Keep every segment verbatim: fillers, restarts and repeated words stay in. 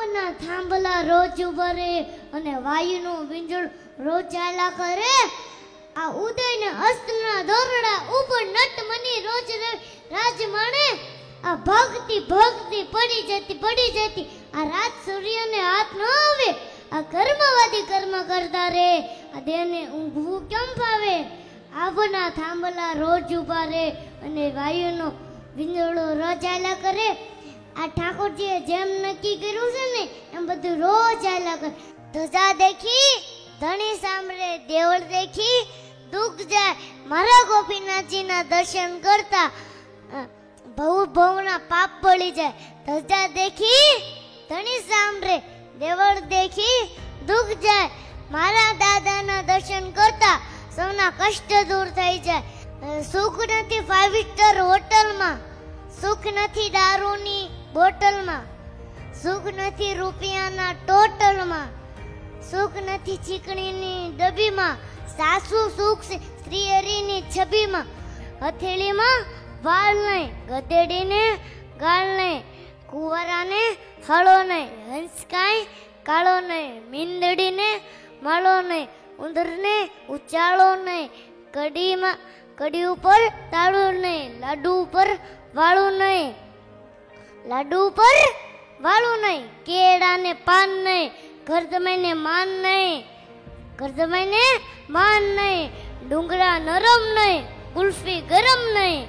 આવના થાંભલા રોજ ઉભરે અને વાયુનું વિંજળ રોજ ચાલ્યા કરે. આ ઉદયને અસ્તના દોરડા ઉપર નટ મની રોજ રાજ માણે. આ ભક્તિ ભક્તિ પડી જતી પડી જતી આ રાત સૂર્યને હાથ ન આવે. આ કર્મવાદી કર્મ કરતા રે આ દેહને ઊંઘવું કેમ ફાવે. આવના થાંભલા રોજ ઉભા રે અને વાયુનો વિંજળો રોજ ચાલ્યા કરે. આ ઠાકોરજીએ જેમ નક્કી કર્યું છે ને એમ બધું રોજ ચાલ્યા કરે. ધજા દેખી ધણી સાંભળે દેવળ દેખી દુઃખ જાય મારા ગોપીનાથજીના દર્શન કરતા ભવ ભવના પાપ બળી જાય. ધજા દેખી ધણી સાંભળે દેવળ દેખી દુઃખ જાય મારા દાદાના દર્શન કરતા સૌના કષ્ટ દૂર થઈ જાય. સુખ નથી ફાઈવ સ્ટાર હોટલમાં, સુખ નથી દારૂની બોટલમાં, સુખ નથી રૂપિયાના ટોટલમાં, સુખ નથી ચીકણીની ડબ્બીમાં. સાસુ સુખ છે શ્રી હરિની છબીમાં. હથેળીમાં વાળ નહીં ગધેડીને ગાળ નહીં, કુંવરાને હળો નહીં, હંસ કાંઈ કાળો નહીં, મીંદડીને માળો નહીં, ઉંદરને ઉચાળો નહીં, કડીમાં કડી ઉપર તાળું નહીં, લાડુ ઉપર વાળું નહીં, લાડુ ઉપર વાળું નહીં, કેળાને પાન નહીં, ઘર જમાઈને માન નહીં, ઘર જમાઈને માન નહીં, ડુંગરા નરમ નહીં ગુલ્ફી ગરમ નહીં,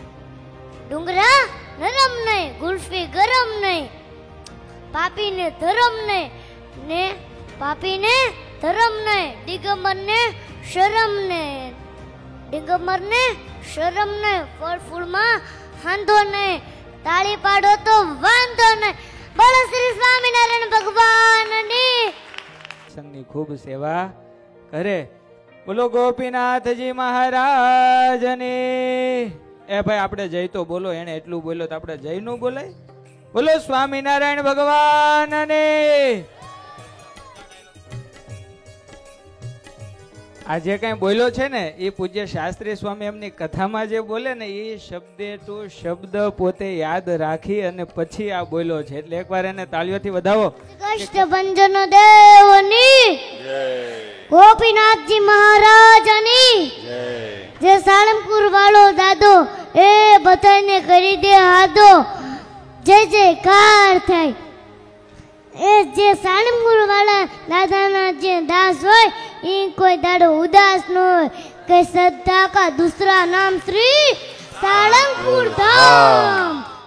ડુંગરા નરમ નહીં ગુલ્ફી ગરમ નહીં, પાપીને ધરમ નહીં ને પાપીને ધરમ નહીં, દિગંબરને શરમ નહીં, દિગંબરને શરમ નહીં, ફળ ફૂલમાં હાંધો નહીં, તાળી પાડો તો વાંધો નહીં. બોલો શ્રી સ્વામિનારાયણ ભગવાનની. સંગની ખૂબ સેવા કરે. બોલો ગોપીનાથજી મહારાજની. એ ભાઈ આપણે જય તો બોલો, એને એટલું બોલ્યો તો આપણે જય નું બોલાય. બોલો સ્વામિનારાયણ ભગવાનની. આ જે કઈ બોલ્યો છે ને એ પૂજ્ય શાસ્ત્રી સ્વામી એમની કથામાં જે બોલે ને એ શબ્દે ટુ શબ્દ પોતે યાદ રાખી અને પછી આ બોલ્યો છે. એટલે એકવાર એને તાળીઓથી વધાવો. કષ્ટભંજન દેવની જય, ગોપીનાથજી મહારાજની જય. જે સાળંગપુર વાળો દાદો એ બધાને કરી દે હાદો, જય જયકાર થાય. એ જે સાળંગપુર વાળા દાદાના જે દાસ હોય એ કોઈ દાડો ઉદાસ ન હોય. કે શ્રદ્ધા કા દૂસરા નામ શ્રી સાળંગપુર ધામ.